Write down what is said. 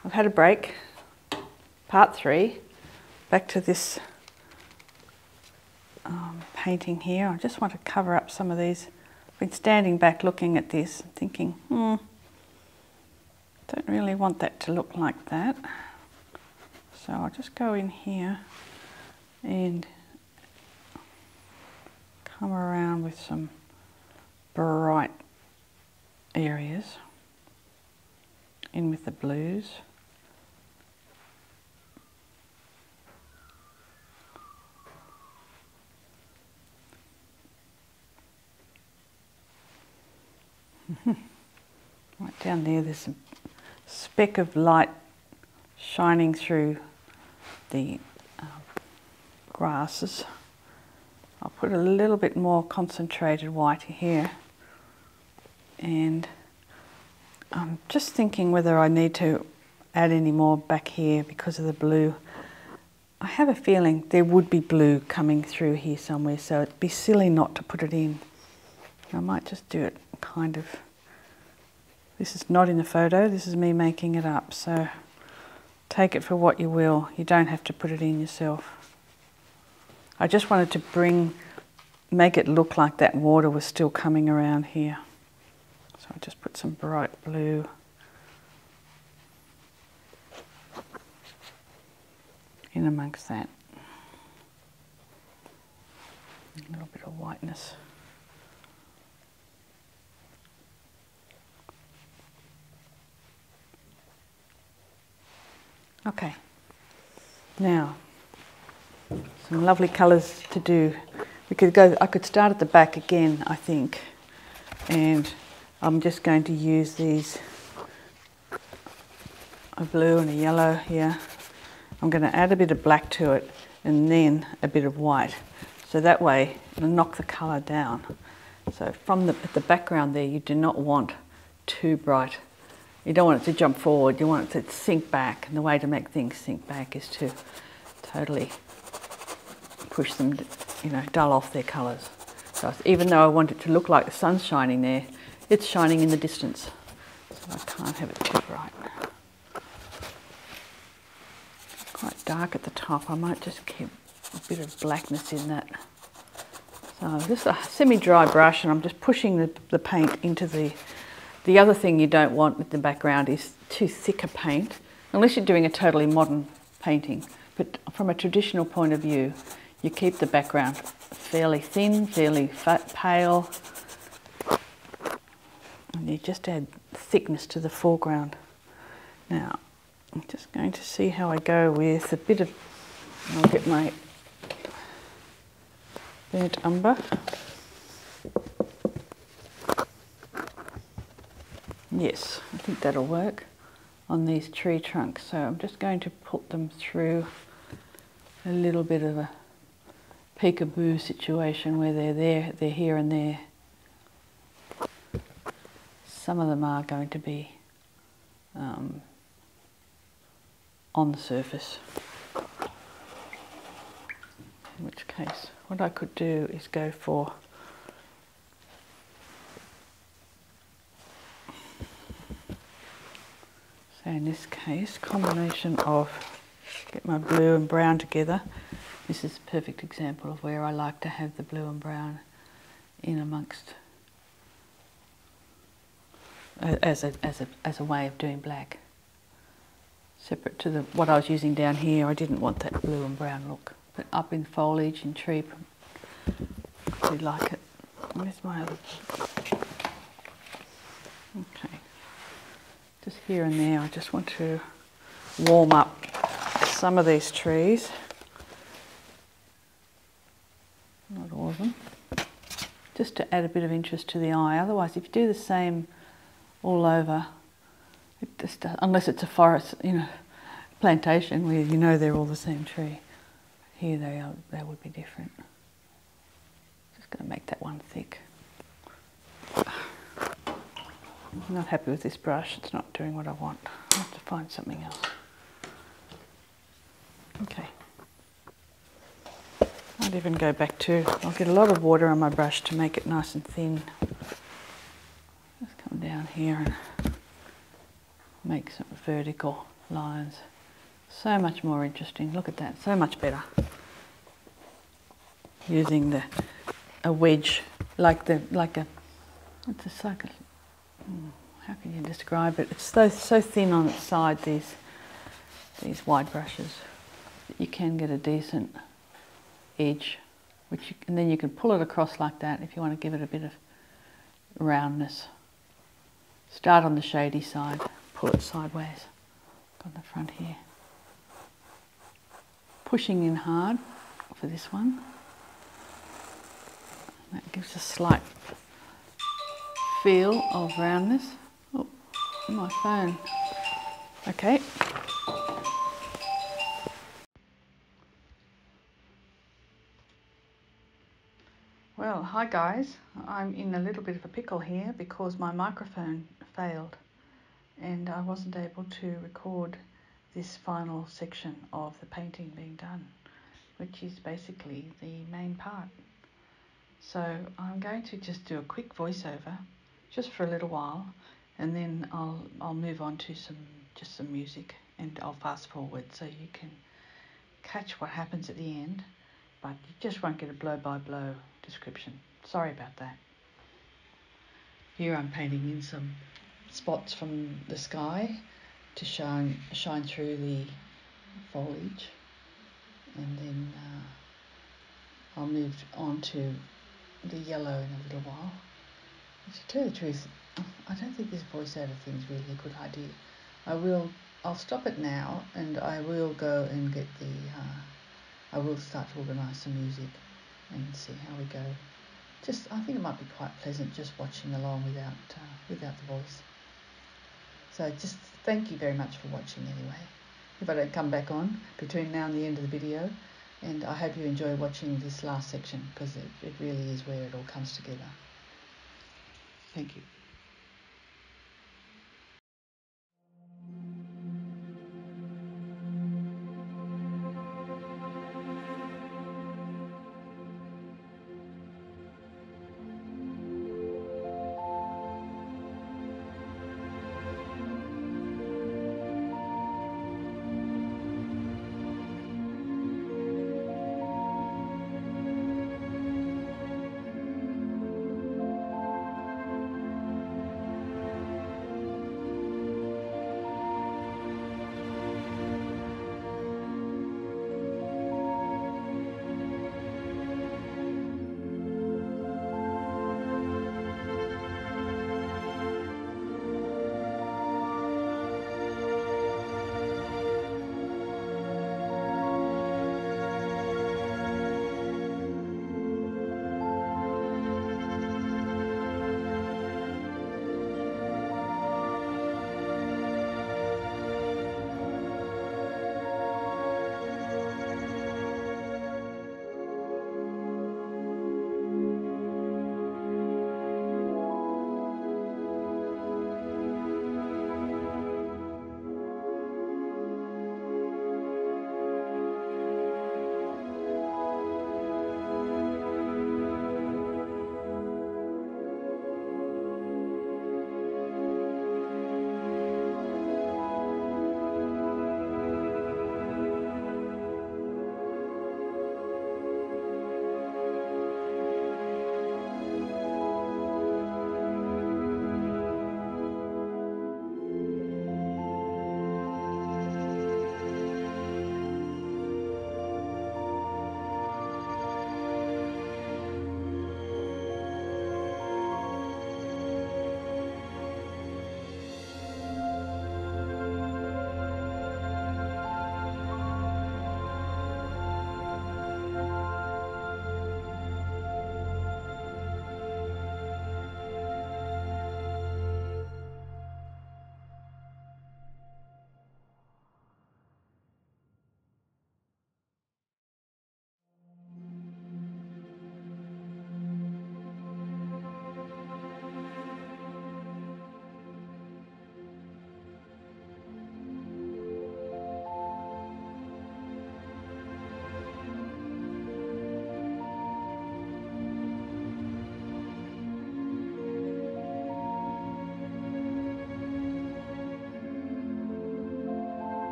I've had a break. Part 3. Back to this painting here. I just want to cover up some of these. I've been standing back looking at this and thinking, don't really want that to look like that. So I'll just go in here and come around with some bright areas in with the blues. Right down there's a speck of light shining through the grasses. I'll put a little bit more concentrated white here, and I'm just thinking whether I need to add any more back here because of the blue. I have a feeling there would be blue coming through here somewhere, so it'd be silly not to put it in. I might just do it kind of, this is not in the photo, this is me making it up, so take it for what you will. You don't have to put it in yourself. I just wanted to make it look like that water was still coming around here. So I just put some bright blue. In amongst that. A little bit of whiteness. Okay, now some lovely colours to do. I could start at the back again, I think, and I'm just going to use these, a blue and a yellow here. I'm going to add a bit of black to it and then a bit of white, so that way it'll knock the colour down. So at the background there, you do not want too bright. You don't want it to jump forward, you want it to sink back, and the way to make things sink back is to totally push them, dull off their colours. So even though I want it to look like the sun's shining there, it's shining in the distance, so I can't have it too bright. It's quite dark at the top, I might just keep a bit of blackness in that. So this is a semi-dry brush, and I'm just pushing the paint into the other thing you don't want with the background is too thick a paint, unless you're doing a totally modern painting. But from a traditional point of view, you keep the background fairly thin, fairly pale, and you just add thickness to the foreground. Now, I'm just going to see how I go with a bit of, I'll get my burnt umber. Yes, I think that'll work on these tree trunks. So I'm just going to put them through a little bit of a peekaboo situation where they're here and there. Some of them are going to be on the surface. In which case, what I could do is go for in this case, combination of, get my blue and brown together. This is a perfect example of where I like to have the blue and brown in amongst, as a way of doing black. Separate to what I was using down here, I didn't want that blue and brown look. But up in foliage and tree, I really like it. Where's my other? Okay. Just here and there, I just want to warm up some of these trees. Not all of them. Just to add a bit of interest to the eye. Otherwise, if you do the same all over, it just unless it's a forest, plantation where they're all the same tree. Here they would be different. Just going to make that one thick. I'm not happy with this brush, it's not doing what I want. I have to find something else. Okay. I'd even go back to, I'll get a lot of water on my brush to make it nice and thin. Just come down here and make some vertical lines. So much more interesting. Look at that, so much better. Using a wedge, like a it's a cycle. How can you describe it? It's so thin on its side, these wide brushes, that you can get a decent edge, and then you can pull it across like that if you want to give it a bit of roundness. Start on the shady side, pull it sideways on the front here. Pushing in hard for this one. That gives a slight feel of roundness. Oh, my phone. Okay. Well, hi guys. I'm in a little bit of a pickle here because my microphone failed and I wasn't able to record this final section of the painting being done, which is basically the main part. So I'm going to just do a quick voiceover just for a little while, and then I'll move on to some music, and I'll fast forward so you can catch what happens at the end, but you just won't get a blow by blow description. Sorry about that. Here I'm painting in some spots from the sky to shine through the foliage, and then I'll move on to the yellow in a little while. To tell the truth, I don't think this voiceover thing's really a good idea. I'll stop it now, and I will go and get I will start to organise some music and see how we go. I think it might be quite pleasant just watching along without the voice. So just thank you very much for watching anyway. If I don't come back on between now and the end of the video, and I hope you enjoy watching this last section because it really is where it all comes together. Thank you.